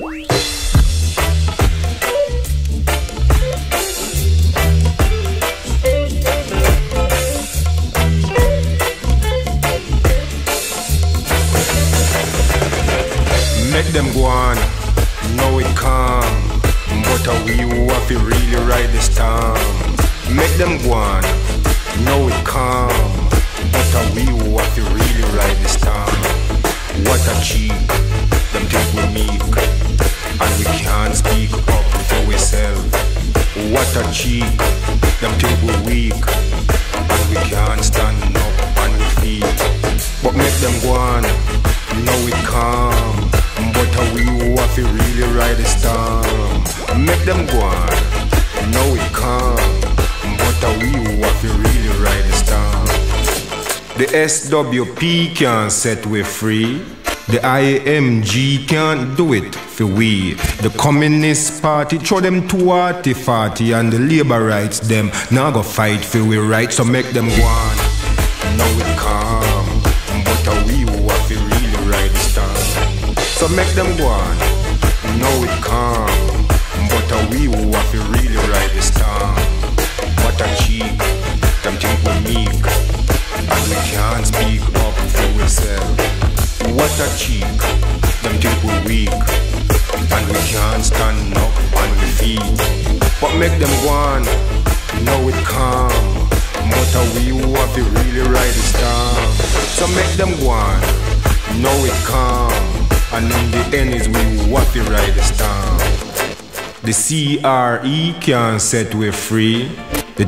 Make them go on, know it calm, but we who have to really ride the storm. Make them go on, know it calm, but we who have to really ride the storm. What a cheek, them think we meek, and we can't speak up for ourselves. What a cheek, them think we weak, and we can't stand up on our feet. But make them go on, know it calm, but we who have to really ride the storm. Make them go on, know it calm, but we who have to really ride the storm. The SWP can't set we free. The IMG can't do it for we. The Communist Party throw them too arty-farty, and the labor rights them now go fight for we rights. So make them go on, know it calm, but we who have to really ride the storm. So make them go on, know it calm, but we who have to really ride the storm. What a cheek, them think we meek, and we can't speak up for ourselves. What a cheek, them think we weak, and we can't stand up on the feet. But make them go on, know it calm, but we who have to really ride the storm. So make them go on, know it calm, and in the end is we who have to ride the storm. The CRE can't set we free. The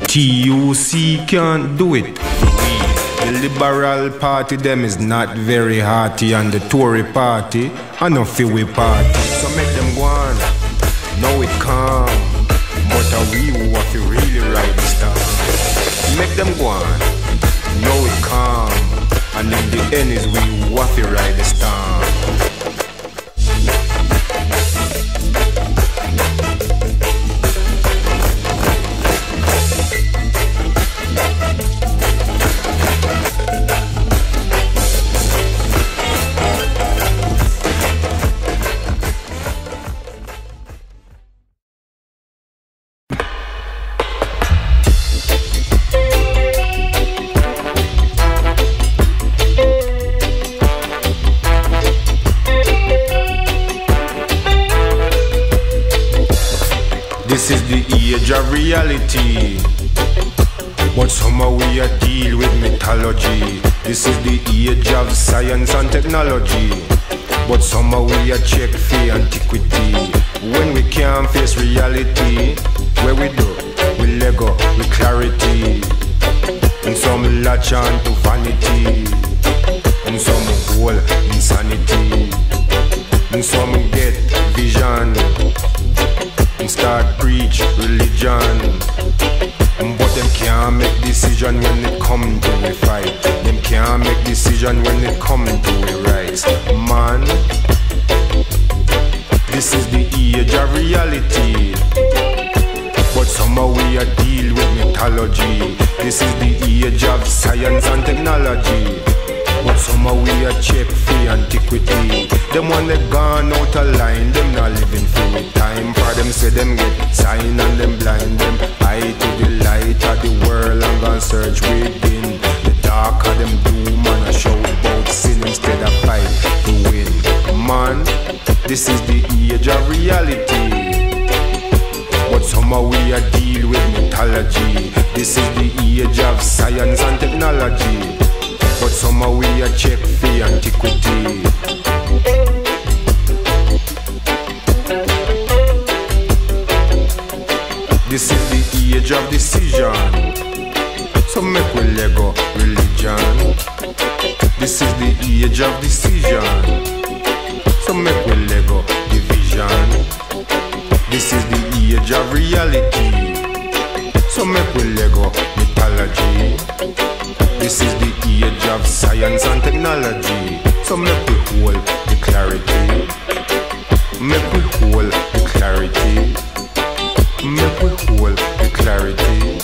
TUC can't do it. The Liberal Party them is not very hearty, and the Tory Party I no feel we party. So make them go on, know it calm, but we who have to really ride the storm. Make them go on, know it calm, and in the end is we who have to ride the storm. This is the age of reality, but somehow we are deal with mythology. This is the age of science and technology, but somehow we are check for antiquity. When we can't face reality, where we do, we let go with clarity. And some latch on to vanity, and some whole insanity, and some get vision and start preach religion. But them can't make decision when it come to the fight. Them can't make decision when it come to the rights. Man, this is the age of reality, but somehow we are deal with mythology. This is the age of science and technology, but somehow we are check for antiquity. Them one they gone out of line, them not living through it time. For them say them get sign and them blind them eye to the light of the world and gone search within the dark of them doom and a shout about sin instead of fight to win. Man, this is the age of reality, but somehow we are deal with mythology. This is the age of science and technology, but somehow we are check for antiquity. This is the age of decision, so make we let go religion. This is the age of decision, so make we let go division. This is the age of reality, so make we let go mythology. This is the age of science and technology, so make we hold the clarity. Make we hold the clarity. Make we hold the clarity.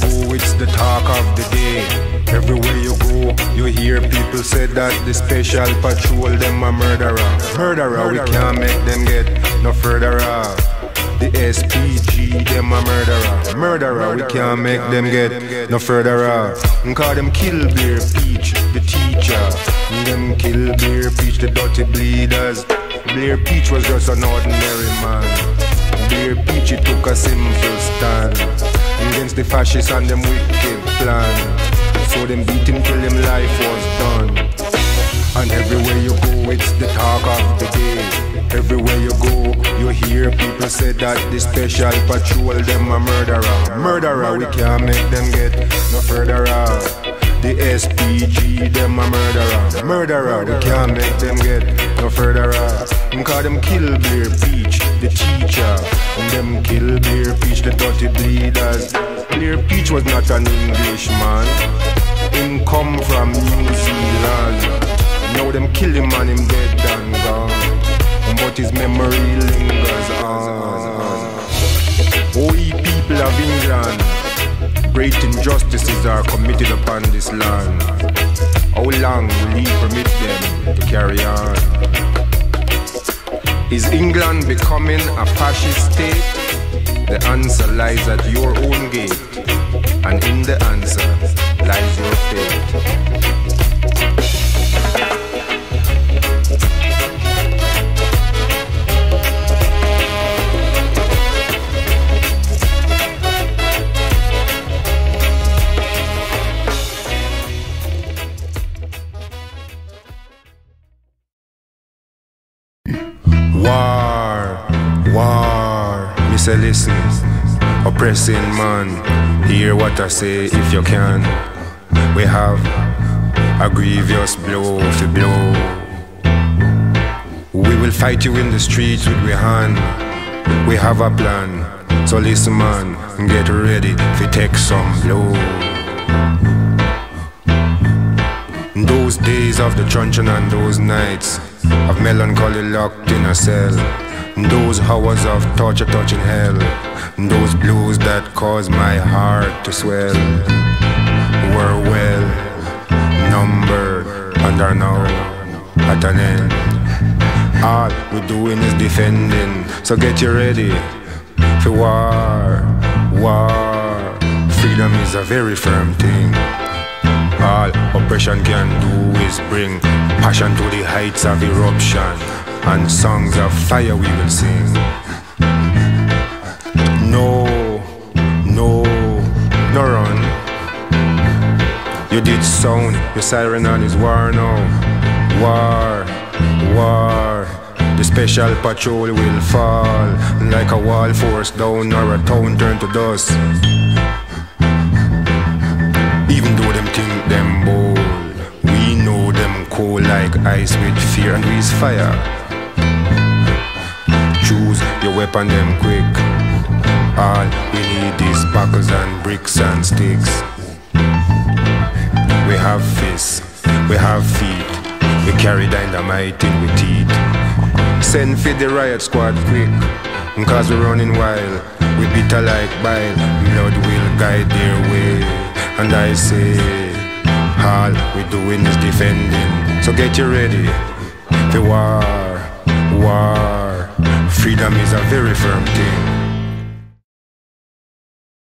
go, it's the talk of the day. Everywhere you go, you hear people say that the special patrol, them a murderer. Murderer, we can't make them get no further. The SPG, them a murderer. Murderer, we can't make them get no further. Call them Kill Blair Peach, the teacher. Them Kill Blair Peach, the dirty bleeders. Blair Peach was just an ordinary man. Blair Peach, he took a simple stand against the fascists and them wicked plan. So them beat him till him life was done. And everywhere you go, it's the talk of the day. Everywhere you go, you hear people say that the special patrol, them a murderer. Murderer, we can't make them get no further. The SPG, them a murderer. Murderer, we can't make them get no further. Call them Kill Blair Peach, the teacher. And them Kill Blair Peach, the dirty bleeders. Blair Peach was not an Englishman. Him come from New Zealand. Now them kill him and him dead and gone, but his memory lingers on. Oh, ye people of England, great injustices are committed upon this land. How long will ye permit them to carry on? Is England becoming a fascist state? The answer lies at your own gate, and in the answer lies your fate. War, me say listen, oppressing man, hear what I say if you can. We have a grievous blow to blow. We will fight you in the streets with we hand. We have a plan, so listen man, get ready to take some blow. Those days of the truncheon and those nights of melancholy locked in a cell, those hours of torture touching hell, those blues that caused my heart to swell, were well numbered and are now at an end. All we're doing is defending, so get you ready for war. War, freedom is a very firm thing. All oppression can do is bring passion to the heights of eruption, and songs of fire we will sing. No run. You did sound your siren on his war now. War. The special patrol will fall like a wall force down or a town turned to dust. Even though them think them bold, we know them cold like ice with fear and we's fire. Choose your weapon them quick. All we need is buckles and bricks and sticks. We have fists, we have feet, we carry dynamite in with teeth. Send for the riot squad quick, cause we're running wild. We bitter like bile, blood will guide their way. And I say, all we're doing is defending, so get you ready for war. Freedom is a very firm thing.